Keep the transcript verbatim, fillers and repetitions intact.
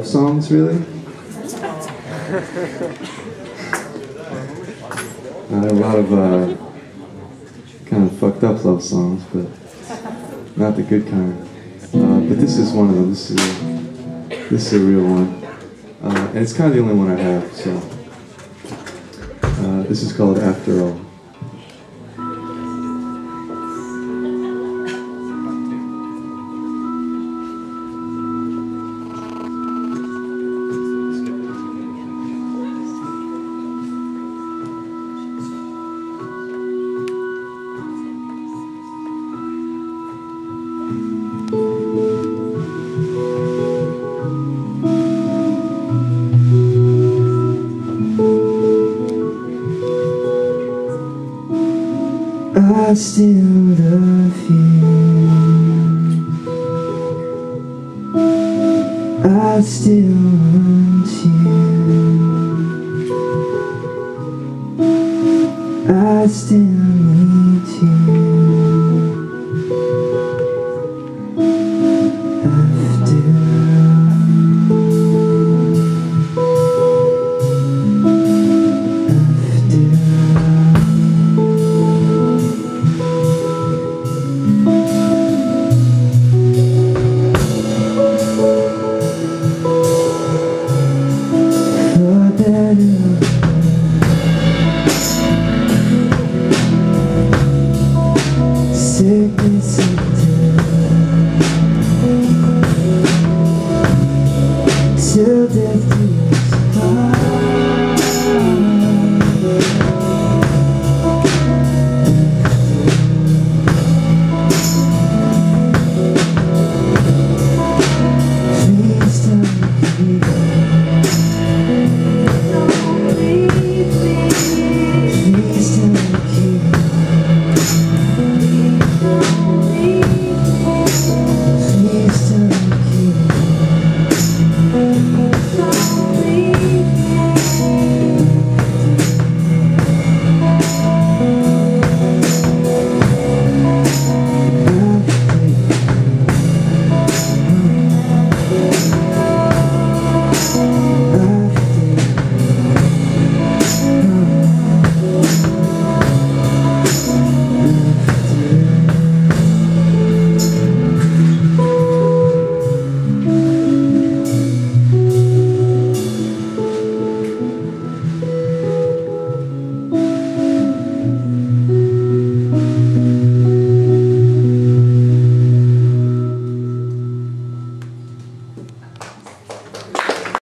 love songs, really. Uh, a lot of uh, kind of fucked up love songs, but not the good kind. Uh, but this is one of them. This is a, this is a real one, uh, and it's kind of the only one I have. So uh, this is called After All. I still love you. I still want you. I still need you. After sickness and death, till death do